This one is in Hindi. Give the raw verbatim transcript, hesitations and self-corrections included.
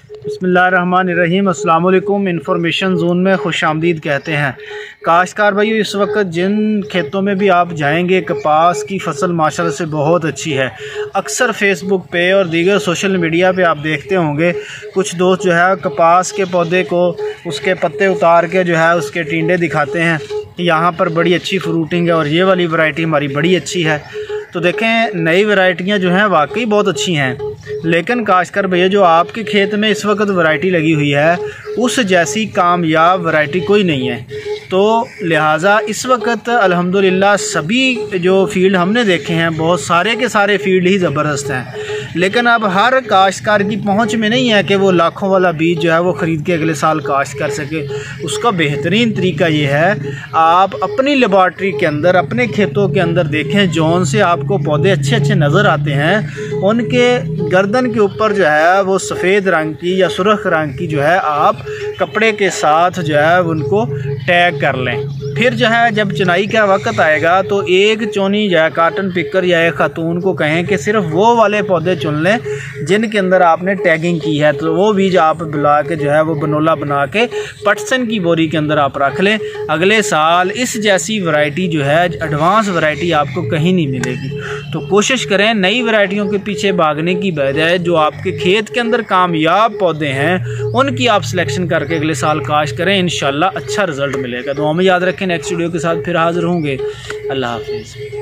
बिस्मिल्लाहिर्रहमानिर्रहीम। अस्सलाम वालेकुम। इंफॉर्मेशन ज़ोन में खुशामदीद कहते हैं। काश्तकार भाई, इस वक्त जिन खेतों में भी आप जाएंगे कपास की फसल माशाल्लाह से बहुत अच्छी है। अक्सर फेसबुक पे और दीगर सोशल मीडिया पे आप देखते होंगे कुछ दोस्त जो है कपास के पौधे को उसके पत्ते उतार के जो है उसके टिंडे दिखाते हैं कि यहाँ पर बड़ी अच्छी फ्रूटिंग है और ये वाली वैरायटी हमारी बड़ी अच्छी है। तो देखें, नई वैरायटियाँ जो हैं वाकई बहुत अच्छी हैं, लेकिन काश्तकार भैया जो आपके खेत में इस वक्त वैरायटी लगी हुई है उस जैसी कामयाब वैरायटी कोई नहीं है। तो लिहाजा इस वक्त अल्हम्दुलिल्लाह सभी जो फील्ड हमने देखे हैं बहुत सारे के सारे फील्ड ही ज़बरदस्त हैं, लेकिन अब हर काश्तकार की पहुंच में नहीं है कि वो लाखों वाला बीज जो है वो ख़रीद के अगले साल काश्त कर सके। उसका बेहतरीन तरीका ये है, आप अपनी लेबॉर्ट्री के अंदर अपने खेतों के अंदर देखें, जौन से आपको पौधे अच्छे अच्छे नज़र आते हैं उनके गर्दन के ऊपर जो है वो सफ़ेद रंग की या सुर्ख रंग की जो है आप कपड़े के साथ जो है उनको टैग कर लें। फिर जो है जब चुनाई का वक्त आएगा तो एक चोनी जो है काटन पिकर या एक खातून को कहें कि सिर्फ वो वाले पौधे चुन लें जिनके अंदर आपने टैगिंग की है, तो वो बीज आप बुला के जो है वो बनोला बना के पटसन की बोरी के अंदर आप रख लें। अगले साल इस जैसी वैरायटी जो है एडवांस वैरायटी आपको कहीं नहीं मिलेगी। तो कोशिश करें नई वैरायटियों के पीछे भागने की बजाय जो आपके खेत के अंदर कामयाब पौधे हैं उनकी आप सिलेक्शन करके अगले साल काश्त करें। इंशाल्लाह अच्छा रिजल्ट मिलेगा। तो हमें याद रखें, नेक्स्ट वीडियो के साथ फिर हाजिर होंगे। अल्लाह हाफिज़।